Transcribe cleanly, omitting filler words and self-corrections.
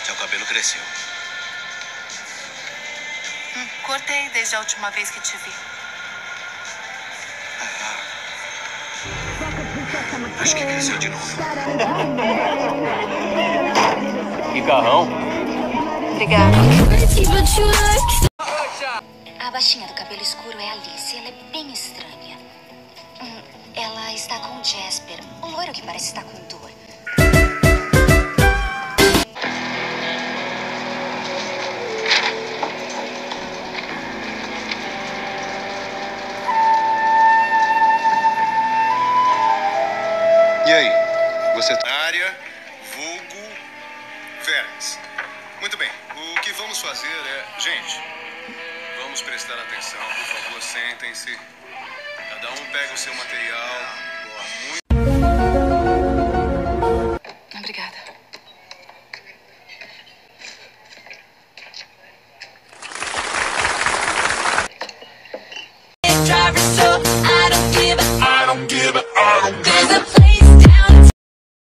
Seu cabelo cresceu. Cortei desde a última vez que te vi. Acho que cresceu de novo. Que carrão. Obrigada. A baixinha do cabelo escuro é a Alice. Ela é bem estranha. Ela está com o Jasper, o loiro que parece estar com dor. E aí? Você tá na área, vulgo Vermes. Muito bem, o que vamos fazer é... Gente, vamos prestar atenção, por favor, sentem-se. Cada um pega o seu material.